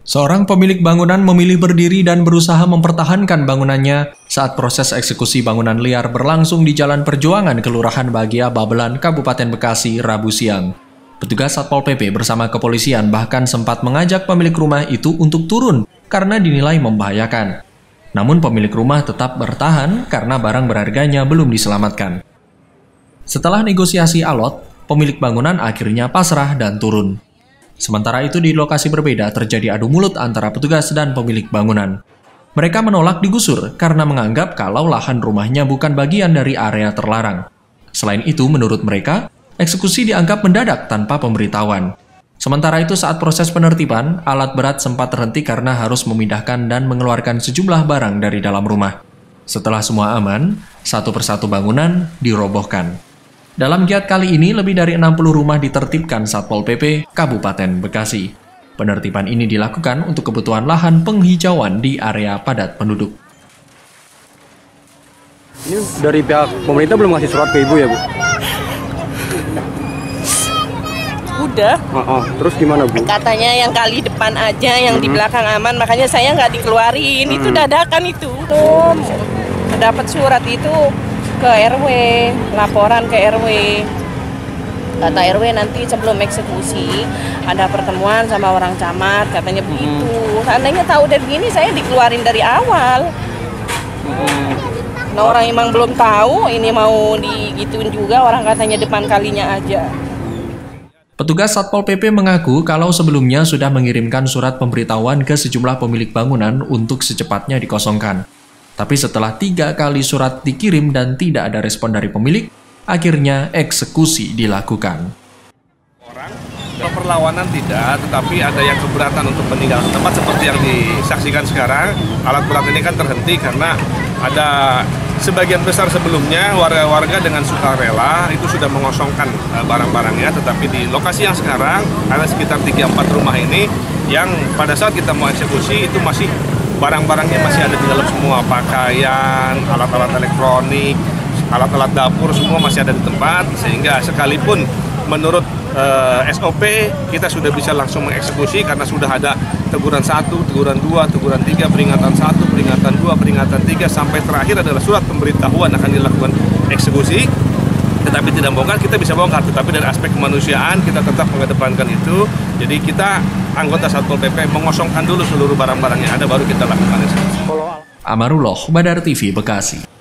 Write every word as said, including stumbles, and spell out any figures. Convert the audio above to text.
Seorang pemilik bangunan memilih berdiri dan berusaha mempertahankan bangunannya saat proses eksekusi bangunan liar berlangsung di Jalan Perjuangan, Kelurahan Bahagia, Babelan, Kabupaten Bekasi, Rabu siang. Petugas Satpol P P bersama kepolisian bahkan sempat mengajak pemilik rumah itu untuk turun karena dinilai membahayakan. Namun pemilik rumah tetap bertahan karena barang berharganya belum diselamatkan. Setelah negosiasi alot, pemilik bangunan akhirnya pasrah dan turun. Sementara itu di lokasi berbeda terjadi adu mulut antara petugas dan pemilik bangunan. Mereka menolak digusur karena menganggap kalau lahan rumahnya bukan bagian dari area terlarang. Selain itu, menurut mereka, eksekusi dianggap mendadak tanpa pemberitahuan. Sementara itu saat proses penertiban, alat berat sempat terhenti karena harus memindahkan dan mengeluarkan sejumlah barang dari dalam rumah. Setelah semua aman, satu persatu bangunan dirobohkan. Dalam giat kali ini, lebih dari enam puluh rumah ditertibkan Satpol P P Kabupaten Bekasi. Penertiban ini dilakukan untuk kebutuhan lahan penghijauan di area padat penduduk. Ini dari pihak pemerintah belum ngasih surat ke Ibu ya, Bu? Udah. Oh, oh. Terus gimana, Bu? Katanya yang kali depan aja, yang hmm. di belakang aman, makanya saya nggak dikeluarin. Hmm. Itu dadakan itu. Tuh, dapat surat itu ke R W, laporan ke R W. Kata R W nanti sebelum eksekusi ada pertemuan sama orang camat, katanya begitu. Hmm. Seandainya tahu dari begini, saya dikeluarin dari awal. Hmm. Nah, orang emang belum tahu, ini mau digituin juga, orang katanya depan kalinya aja. Petugas Satpol P P mengaku kalau sebelumnya sudah mengirimkan surat pemberitahuan ke sejumlah pemilik bangunan untuk secepatnya dikosongkan. Tapi setelah tiga kali surat dikirim dan tidak ada respon dari pemilik, akhirnya eksekusi dilakukan. Orang perlawanan tidak, tetapi ada yang keberatan untuk meninggalkan tempat seperti yang disaksikan sekarang. Alat berat ini kan terhenti karena ada sebagian besar sebelumnya warga-warga dengan sukarela itu sudah mengosongkan barang-barangnya, tetapi di lokasi yang sekarang ada sekitar tiga empat rumah ini yang pada saat kita mau eksekusi itu masih barang-barangnya masih ada di dalam semua, pakaian, alat-alat elektronik, alat-alat dapur semua masih ada di tempat, sehingga sekalipun menurut uh, S O P kita sudah bisa langsung mengeksekusi karena sudah ada teguran satu, teguran dua, teguran tiga, peringatan satu, peringatan dua, peringatan tiga, sampai terakhir adalah surat pemberitahuan akan dilakukan eksekusi. Tetapi tidak bongkar, kita bisa bongkar, tetapi dari aspek kemanusiaan kita tetap mengedepankan itu. Jadi kita anggota Satpol P P mengosongkan dulu seluruh barang-barang yang ada, baru kita lakukan eksekusi. Amarullah, Badar T V, Bekasi.